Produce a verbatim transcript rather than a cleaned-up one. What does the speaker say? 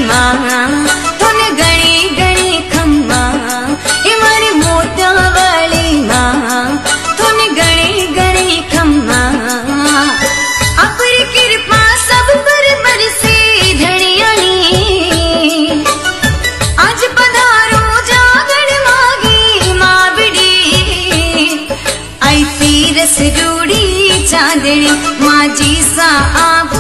मां थोन गणी गणी खम्मा हे मारी मोतिया वाली मां थोन गणी गणी खम्मा अपरी कृपा सब पर बरसे धनियानी आज पधारो जागण मागी मां बिड़ी आई तीरस रूड़ी चांदनी मां जी सा आभ